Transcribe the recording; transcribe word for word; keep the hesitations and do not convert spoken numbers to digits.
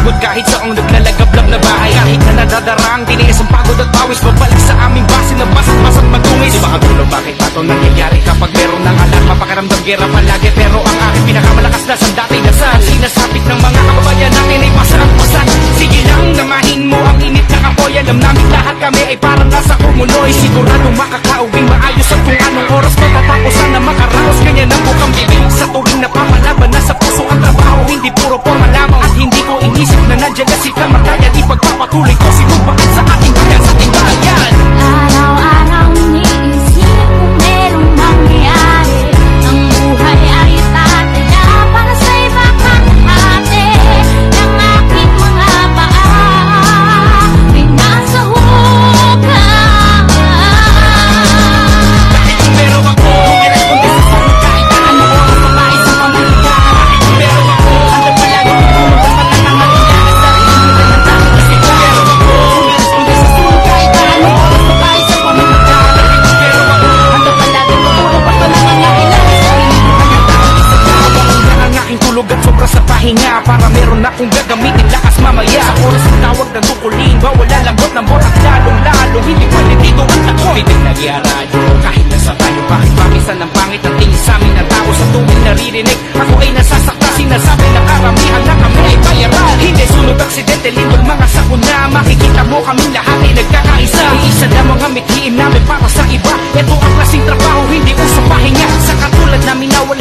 pagod kahit saong naglalagablab na bahay. Kahit na nadadarang tiniis ang pagod at pawis, babalik sa aming base na basat-basat magungis. Di ba ang gulo bakit pato nangyayari kapag meron ng alarma? Pakaramdam gera palagi pero ang aking pinakamalakas na sandati dasal. Sinasapit ng mga kababayan natin ay pasang-pasan. Sige lang namahin mo ang init na kapoy. Alam namin lahat kami ay parang nasa kumunoy. Siguradong makakauwing maayos at kung anong oras matatapusan na makaraos. Ganyan ang bukang bibig sa tuwing napapalaban na sa puso ang trabaho. Hindi puro forma lamang at hindi ko inisip na nandiyan na si kamatayan. Ipagpapatuloy ko sinumpaan sa ating bayan, sa ating bayan. Araw-araw iniisip kung merong mangyayari. Ang buhay ay tataya para sa iba kang ate. Ng aking mga paa pinasa hukay. Kahit kung meron ako, hindi responde sa phone. Kahit na ano oras pa tayo sa pamilya. Kahit kung meron ako, handa palagi pumunta pa lang ang mangyayari sa sarili nila ng tao. Kasi kung meron ako, hindi responde sa phone. Kahit na ano oras pa tayo sa pamilya. Kahit kung meron ako, handa palagi pumunta pa lang ang mangyayari sa sarili nila ng tao. Isa tawang yan ang aking tulog at sobra sa pahinga. Para meron akong gagamitin lakas mamaya. Sa oras ng tawag ng tukulin, bawala lambot ng botak lalong-lalong. Hindi pwede dito at ako. Pinig nagyaradyo kahit nasa tayo. Bakit pakisan ng pangit ang tingin sa amin ng tao? Sa tuwing naririnig, ako ay nasasakta. Sinasabi ng karamihan na kami ay bayaran. Hindi sunod aksidente, lindol mga sakuna. Makikita mo kaming lahat ay nagkakaisa. Iisa lamang ang mithiin namin para sa iba. Ito ang klaseng trabaho, hindi usap pahinga. Sa katulad namin na wala